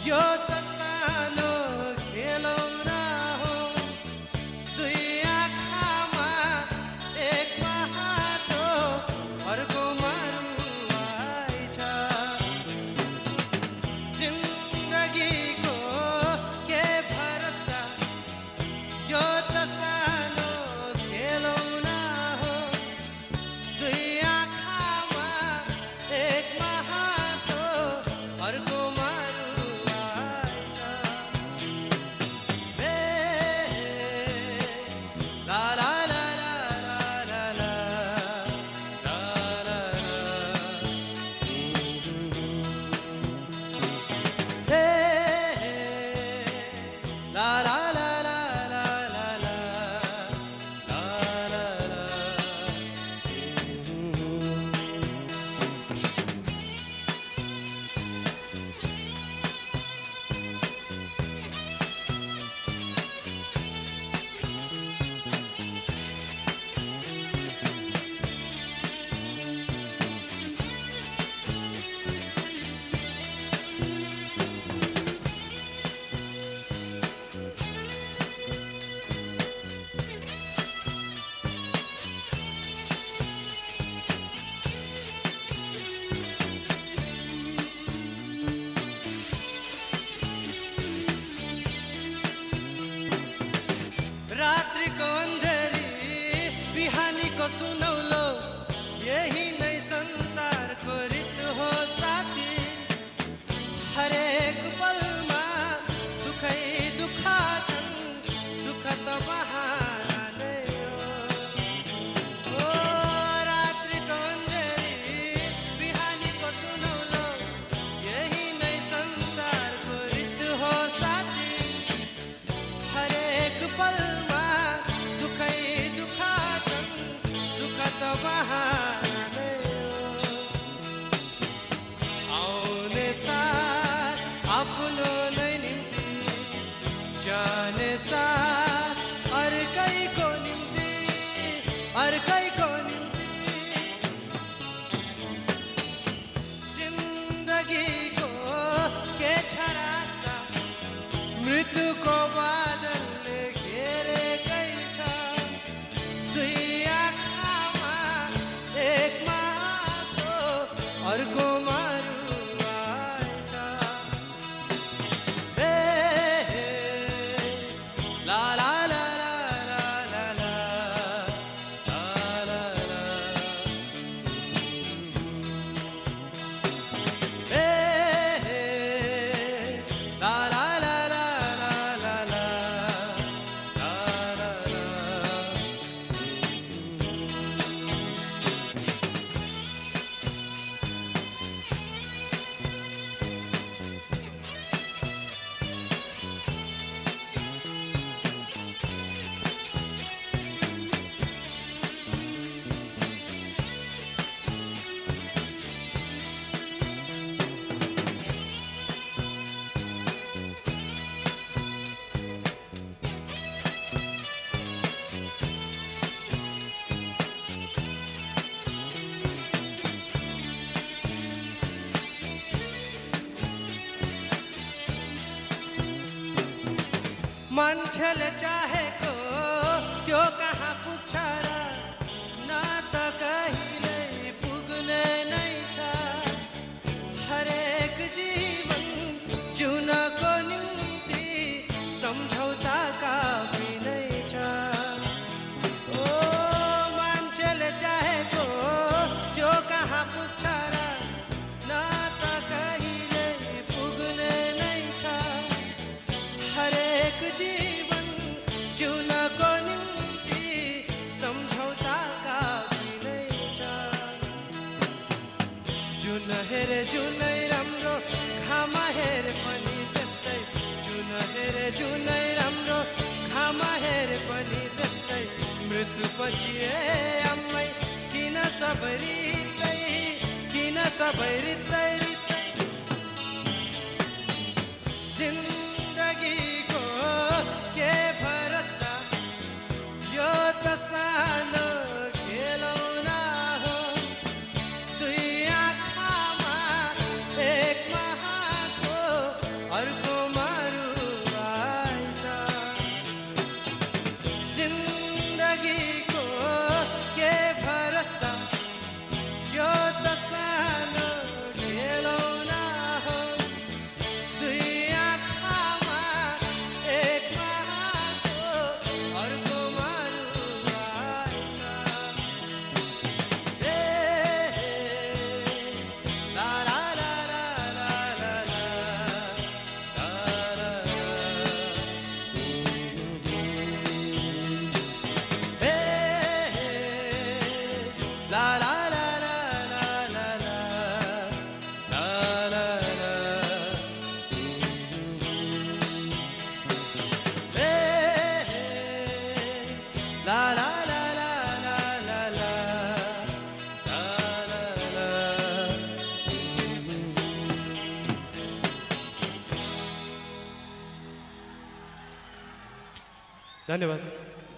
यो त सानो खेलौना हो, दुई आँखामा एक महातो अर्कोमा रुवाई छ। जिन्दगीको के भरोसा, यो त सानो खेलौना हो, दुई आँखामा एक महातो अर्कोमा रुवाई छ। ला ला ला ला ला ला ला ला ला ला ला ला ला ला ला ला ला ला। रात्रिको अन्धेरी बिहानीको सुनौलो, यही नै संसारको रीत हो साथी। हरेक पलमा दुखै दुःख छन्, सुख त बहाना नै हो। ओ रात्रिको अन्धेरी बिहानीको सुनौलो, यही नै संसारको रीत हो साथी। हरेक पलमा दुखै दुःख छन्, सुख त बहाना नै हो। आउने सास आफ्नो नै निम्ति, जाने सास अर्कैको निम्ति, अर्कैको निम्ति। जिन्दगीको के छ रासा, मृत्युको बादलले घेरेकै छ। दुई आँखामा एक माथो अर्कोमा रुवाई छ। ला ला ला ला ला ला ला ला ला ला। ला ला ला ला ला ला ला ला ला ला। मान्छेले चाहेको त्यो कहाँ पुग्छ र, न त कहिल्यै पुग्ने नै छ। हरेक जीवन जिउनको निम्ति सम्झौता काफी नै छ। ओ मान्छेले चाहेको त्यो कहाँ पुग्छ र, न त कहिल्यै पुग्ने नै छ। हरेक जीवन जिउनको निम्ति सम्झौता काफी नै छ। जुन हेरे जुनै राम्रो, घामा हेरे पनि त्यस्तै। जुन हेरे जुनै राम्रो, घामा हेरे पनि त्यस्तै। मृत्युपछि आम्मै किन सबै रित्तै, किन सबै रित्तै रित्तै। जिन्दगीको के भरोसा, यो त सानो खेलौना हो, दुई आँखामा एक महातो अर्को धन्यवाद।